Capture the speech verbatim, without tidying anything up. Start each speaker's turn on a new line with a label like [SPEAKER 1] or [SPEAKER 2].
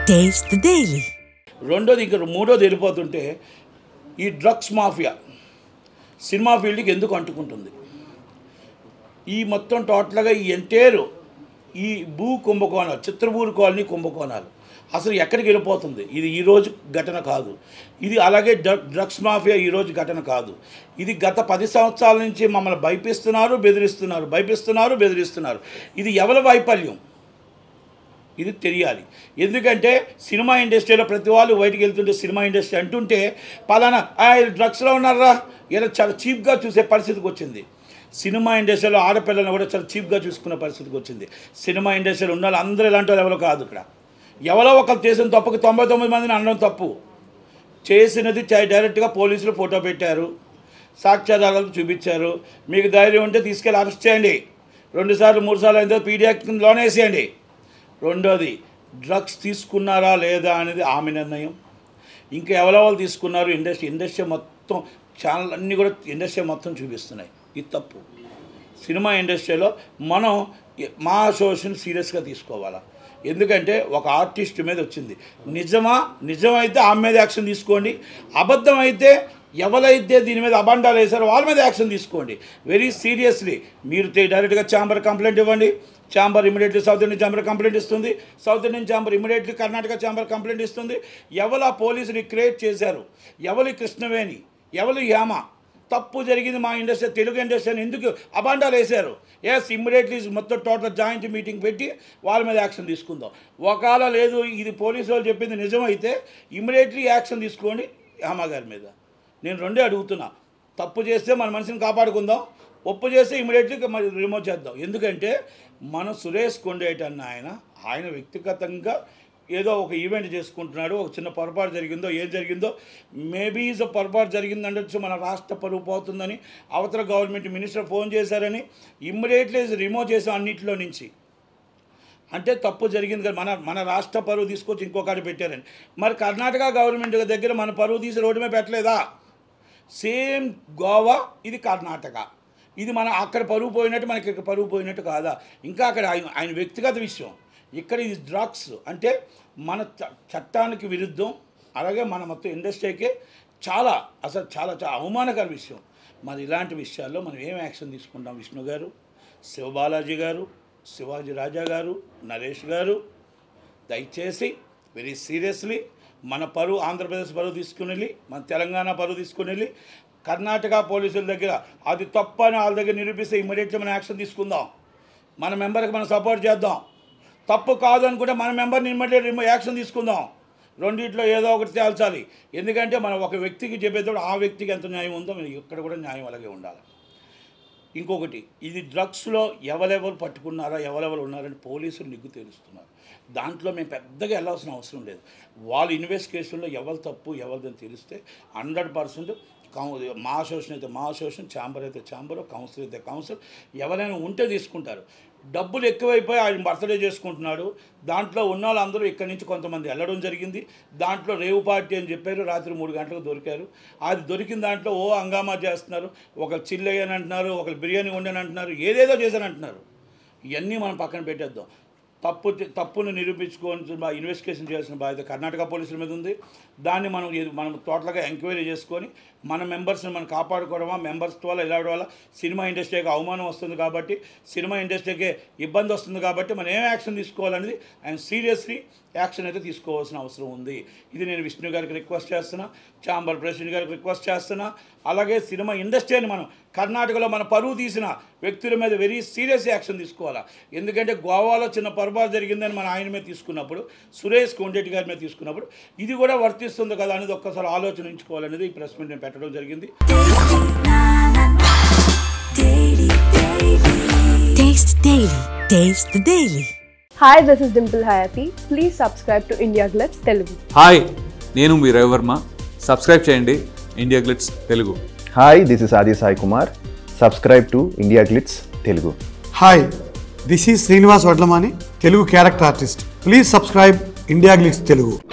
[SPEAKER 1] Taste the Daily.
[SPEAKER 2] రెండోది ఇంకా మూడోది వెళ్ళిపోతుంటే ఈ డ్రగ్స్ మాఫియా సినిమా ఫీల్డ్కి ఎందుకు అంటుకుంటుంది? ఈ మొత్తం టోటల్గా ఈ ఎంటైర్ ఈ భూ కుంభకోణాలు, చిత్రభూరి కాలనీ కుంభకోణాలు అసలు ఎక్కడికి వెళ్ళిపోతుంది? ఇది ఈరోజు ఘటన కాదు. ఇది అలాగే డ్రగ్స్ మాఫియా ఈరోజు ఘటన కాదు. ఇది గత పది సంవత్సరాల నుంచి మమ్మల్ని భయపిస్తున్నారు, బెదిరిస్తున్నారు, భయపిస్తున్నారు, బెదిరిస్తున్నారు. ఇది ఎవరి వైఫల్యం? ఇది తెలియాలి. ఎందుకంటే సినిమా ఇండస్ట్రీలో ప్రతి వాళ్ళు బయటికి వెళ్తుంటే సినిమా ఇండస్ట్రీ అంటుంటే పలానా డ్రగ్స్లో ఉన్నారా ఇలా చాలా చీప్గా చూసే పరిస్థితికి వచ్చింది. సినిమా ఇండస్ట్రీలో ఆడపిల్లలను కూడా చాలా చీప్గా చూసుకునే పరిస్థితికి వచ్చింది. సినిమా ఇండస్ట్రీలో ఉన్న వాళ్ళు అందరూ ఇలాంటి వాళ్ళు ఎవరో కాదు. ఇక్కడ ఎవరో ఒకరు చేసిన తప్పుకి తొంభై తొమ్మిది మందిని అనడం తప్పు. చేసినది డైరెక్ట్గా పోలీసులు ఫోటో పెట్టారు, సాక్ష్యాధారాలు చూపించారు. మీకు ధైర్యం ఉంటే తీసుకెళ్ళి అరెస్ట్ చేయండి. రెండు సార్లు మూడు సార్లు అయిన తర్వాత పీడీ యాక్ట్ లోన్ వేసేయండి. రెండోది డ్రగ్స్ తీసుకున్నారా లేదా అనేది ఆమె నిర్ణయం. ఇంకా ఎవరెవరు తీసుకున్నారు ఇండస్ట్రీ ఇండస్ట్రీ మొత్తం ఛానల్ అన్నీ కూడా ఇండస్ట్రీ మొత్తం చూపిస్తున్నాయి. ఇది తప్పు. సినిమా ఇండస్ట్రీలో మనం మా అసోసియేషన్ సీరియస్గా తీసుకోవాలా? ఎందుకంటే ఒక ఆర్టిస్ట్ మీద వచ్చింది, నిజమా నిజమైతే ఆమె మీద యాక్షన్ తీసుకోండి. అబద్ధం అయితే ఎవరైతే దీని మీద అబండాలు వేశారో వాళ్ళ మీద యాక్షన్ తీసుకోండి. వెరీ సీరియస్లీ మీరు డైరెక్ట్గా ఛాంబర్ కంప్లైంట్ ఇవ్వండి. Chamber immediately South Indian chamber complaint ఇస్తుంది. South Indian chamber immediately Karnataka chamber complaint ఇస్తుంది. ఎవరు ఆ పోలీసుని క్రియేట్ చేశారు, ఎవరి కృష్ణవేణి, ఎవరు యామ, తప్పు జరిగింది మా ఇండస్ట్రీ తెలుగు ఇండస్ట్రీని ఎందుకు అబాండాలు వేశారు? ఎస్ ఇమ్మీడియట్లీ మొత్తం టోటల్ జాయింట్ మీటింగ్ పెట్టి వాళ్ళ మీద యాక్షన్ తీసుకుందాం. ఒకవేళ లేదు ఇది పోలీసు వాళ్ళు చెప్పింది నిజమైతే ఇమ్మీడియట్లీ యాక్షన్ తీసుకోండి యామ గారి మీద. నేను రెండే అడుగుతున్నా. తప్పు చేస్తే మన మనిషిని కాపాడుకుందాం, ఒప్పు చేస్తే ఇమీడియట్లీ మరి రిమూవ్ చేద్దాం. ఎందుకంటే మన సురేష్ కొండేటి అన్న ఆయన ఆయన వ్యక్తిగతంగా ఏదో ఒక ఈవెంట్ చేసుకుంటున్నాడు. ఒక చిన్న పొరపాటు జరిగిందో ఏం జరిగిందో మేబీ ఈజ్ పొరపాటు జరిగిందండొచ్చు, మన రాష్ట్ర పరువు పోతుందని అవతల గవర్నమెంట్ మినిస్టర్ ఫోన్ చేశారని ఇమ్మీడియట్లీ రిమూవ్ చేసాం అన్నింటిలో నుంచి. అంటే తప్పు జరిగింది కదా, మన మన రాష్ట్ర పరువు తీసుకొచ్చి ఇంకొకటి పెట్టారని. మరి కర్ణాటక గవర్నమెంట్ దగ్గర మన పరువు తీసి రోడ్డు మీద పెట్టలేదా? సేమ్ గోవా, ఇది కర్ణాటక. ఇది మన అక్కడ పరువు పోయినట్టు మనకి ఇక్కడ పరువు పోయినట్టు కాదా? ఇంకా అక్కడ ఆయన ఆయన వ్యక్తిగత విషయం. ఇక్కడ ఇది డ్రగ్స్ అంటే మన చట్టానికి విరుద్ధం. అలాగే మన మొత్తం ఇండస్ట్రీకే చాలా అసలు చాలా చాలా అవమానకర విషయం. మరి ఇలాంటి విషయాల్లో మనం ఏం యాక్షన్ తీసుకుంటాం? విష్ణు గారు, శివబాలాజీ గారు, శివాజీ రాజా గారు, నరేష్ గారు, దయచేసి వెరీ సీరియస్లీ మన పరువు ఆంధ్రప్రదేశ్ పరువు తీసుకుని వెళ్ళి, మన తెలంగాణ పరువు తీసుకుని వెళ్ళి కర్ణాటక పోలీసుల దగ్గర అది తప్పు అని వాళ్ళ దగ్గర నిరూపిస్తే ఇమ్మీడియట్లీ మనం యాక్షన్ తీసుకుందాం. మన మెంబర్కి మనం సపోర్ట్ చేద్దాం. తప్పు కాదు అనుకుంటే మన మెంబర్ని ఇమ్మీడియట్ యాక్షన్ తీసుకుందాం. రెండింటిలో ఏదో ఒకటి తేల్చాలి. ఎందుకంటే మనం ఒక వ్యక్తికి చెప్పేటప్పుడు ఆ వ్యక్తికి ఎంత న్యాయం ఉందో మనకి ఇక్కడ కూడా న్యాయం అలాగే ఉండాలి. ఇంకొకటి, ఇది డ్రగ్స్లో ఎవరెవరు పట్టుకున్నారా ఎవరెవరు ఉన్నారని పోలీసులు నిగ్గు తేలుస్తున్నారు. దాంట్లో మేము పెద్దగా వెళ్ళాల్సిన అవసరం లేదు. వాళ్ళ ఇన్వెస్టిగేషన్లో ఎవరు తప్పు ఎవరిదని తెలిస్తే హండ్రెడ్ పర్సెంట్ కౌ మా అసోసియేషన్ అయితే మా అసోసియేషన్, ఛాంబర్ అయితే ఛాంబర్, కౌన్సిల్ అయితే కౌన్సిల్, ఎవరైనా ఉంటే తీసుకుంటారు. డబ్బులు ఎక్కువైపోయి ఆయన బర్త్డే చేసుకుంటున్నాడు. దాంట్లో ఉన్న వాళ్ళందరూ ఇక్కడి నుంచి కొంతమంది వెళ్ళడం జరిగింది. దాంట్లో రేవు పార్టీ అని చెప్పారు, రాత్రి మూడు గంటలకు దొరికారు. అది దొరికిన దాంట్లో ఓ హంగామా చేస్తున్నారు. ఒకరు చిల్లయ్యని అంటున్నారు, ఒకరు బిర్యానీ వండని అంటున్నారు, ఏదేదో చేశాను అంటున్నారు. ఇవన్నీ మనం పక్కన పెట్టేద్దాం. తప్పు తప్పును నిరూపించుకోవాల్సిన ఇన్వెస్టిగేషన్ చేయాల్సిన బాధ్యత కర్ణాటక పోలీసుల మీద ఉంది. దాన్ని మనం మనం టోటల్గా ఎంక్వైరీ చేసుకొని మన మెంబర్స్ని మనం కాపాడుకోవడమా, మెంబర్స్ వల్ల ఇలా వల్ల సినిమా ఇండస్ట్రీకి అవమానం వస్తుంది కాబట్టి, సినిమా ఇండస్ట్రీకి ఇబ్బంది వస్తుంది కాబట్టి మనం ఏం యాక్షన్ తీసుకోవాలనేది ఆయన సీరియస్లీ యాక్షన్ అయితే తీసుకోవాల్సిన అవసరం ఉంది. ఇది నేను విష్ణు గారికి రిక్వెస్ట్ చేస్తున్నా, ఛాంబర్ ప్రెసిడెంట్ గారికి రిక్వెస్ట్ చేస్తున్నా. అలాగే సినిమా ఇండస్ట్రీని మనం కర్ణాటకలో మన పరువు తీసిన వ్యక్తుల మీద వెరీ సీరియస్ యాక్షన్ తీసుకోవాలా. ఎందుకంటే గోవాలో చిన్న పొరపాటు జరిగిందని మన ఆయన మీద తీసుకున్నప్పుడు, సురేష్ కొండేటి గారి మీద తీసుకున్నప్పుడు ఇది కూడా వర్తిస్తుంది కదా అనేది ఒక్కసారి ఆలోచించుకోవాలనేది ఈ ప్రెస్ మీట్ నేను పెట్టడం జరిగింది.
[SPEAKER 1] Taste Daily. Taste the Daily.
[SPEAKER 3] Hi, this is Dimple Hayati. Please subscribe to India Glitz Telugu.
[SPEAKER 4] Hi, నేను మీ రవివర్మ. సబ్స్క్రైబ్ చేయండి India Glitz Telugu.
[SPEAKER 5] Hi, this is Aadi Sai Kumar. Subscribe to India Glitz Telugu.
[SPEAKER 6] Hi, this is Srinivas Vadlamani, Telugu character artist. Please subscribe India Glitz Telugu.